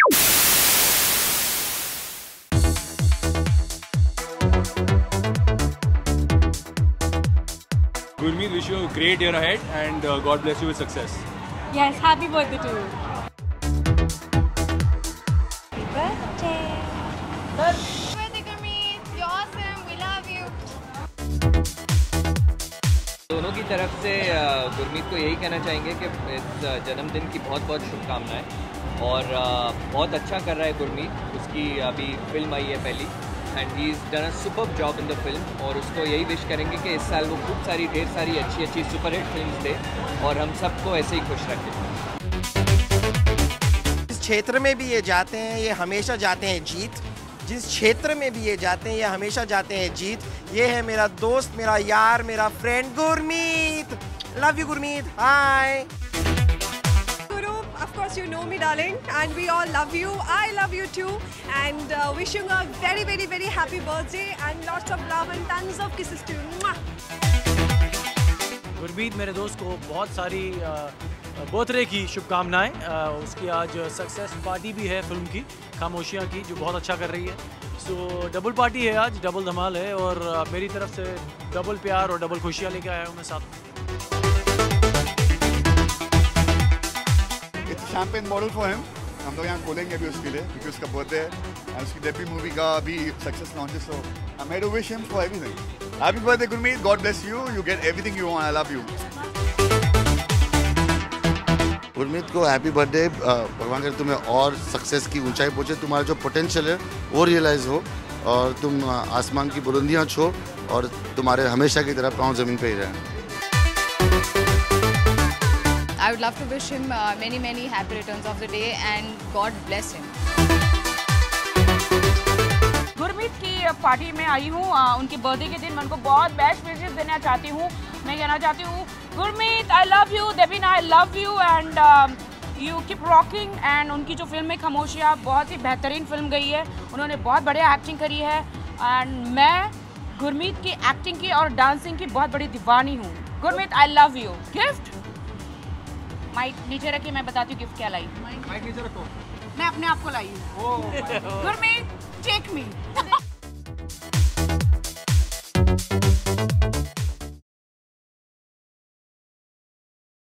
Gurmeet, wish you a great year ahead and God bless you with success. Yes, happy birthday to you. Happy birthday. Happy birthday, Gurmeet. You're awesome. We love you. दोनों की तरफ से गुरमीत को यही कहना चाहेंगे कि इस जन्मदिन की बहुत बहुत शुभकामनाएं और बहुत अच्छा कर रहा है गुरमीत। उसकी अभी फिल्म आई है पहली and he is done a superb job in the film और उसको यही विश करेंगे कि इस साल वो खूब सारी ढेर सारी अच्छी अच्छी सुपरहिट फिल्म्स दे और हम सबको ऐसे ही खुश रखें। जिस क्षेत्र में भी ये जाते हैं ये हमेशा जाते हैं जीत। जिस क्षेत्र में भी ये जाते हैं ये हमेशा जाते हैं जीत। ये है मेरा दोस्त, मेरा यार, मेरा friend Gurmeet. Love you Gurmeet, hi. Guru, of course you know me, darling, and we all love you. I love you too, and wishing a very, very, very happy birthday and lots of love and tons of kisses to you. Mwah! Gurmeet मेरे दोस्त को बहुत सारी birthday की शुभकामनाएं। उसकी आज success party भी है फिल्म की खामोशियाँ की, जो बहुत अच्छा कर रही है। सो डबल पार्टी है आज, डबल धमाल है और मेरी तरफ से डबल प्यार और डबल खुशियाँ लेकर आया हूँ मैं साथ। Champagne model for him. हम लोग यहाँ खोलेंगे अभी उसके लिए क्योंकि उसका बर्थडे है और उसकी डेब्यू मूवी का अभी सक्सेस लॉन्च है। So I made to wish him for everything. Happy birthday Gurmeet, God bless you, you get everything you want, I love you. Gurmeet को हैप्पी बर्थडे। भगवान करे तुम्हें और सक्सेस की ऊंचाई पहुंचे, तुम्हारा जो पोटेंशियल है वो रियलाइज हो और तुम आसमान की बुलंदियां छो और तुम्हारे हमेशा की तरह पाँव ज़मीन पे ही रहें। I would love to wish him many, many happy returns of the day and God bless him. Gurmeet की पार्टी में आई हूँ, उनके बर्थडे के दिन मैं उनको बहुत बेस्ट विशेस देना चाहती हूँ। मैं कहना चाहती हूँ Gurmeet I love you, Devin I love you and you keep rocking. And उनकी जो फिल्म है खामोशियाँ बहुत ही बेहतरीन फिल्म गई है, उन्होंने बहुत बढ़िया एक्टिंग करी है एंड मैं गुरमीत की एक्टिंग की और डांसिंग की बहुत बड़ी दीवानी हूँ। Gurmeet I love you. Gift mike नीचे रखिए, मैं बताती हूँ गिफ्ट क्या लाई। माइक नीचे रखो। मैं अपने आप को लाई हूँ। गुरमीत टेक मी।